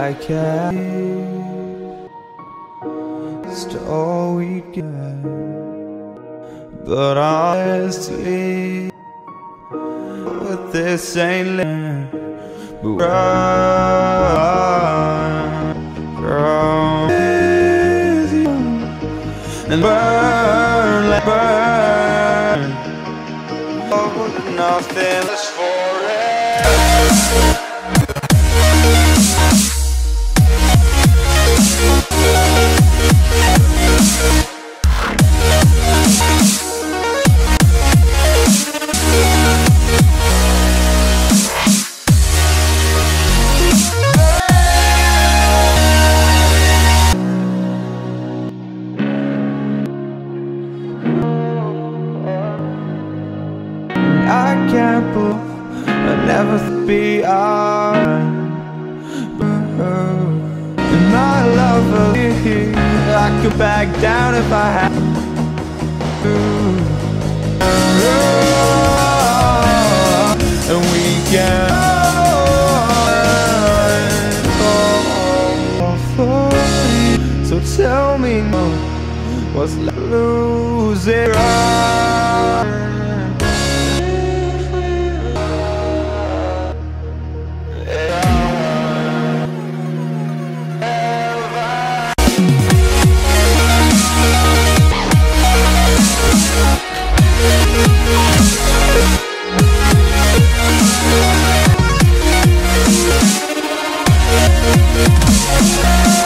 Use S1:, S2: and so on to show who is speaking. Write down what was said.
S1: I can. It's all we get, but honestly, but this ain't living. But run with you and burn like burn. Oh, nothing is forever. I can't believe I'll never be alright. And my love will be here. I could back down if I had to. And we can all for you. So tell me what's like losing.
S2: Yeah.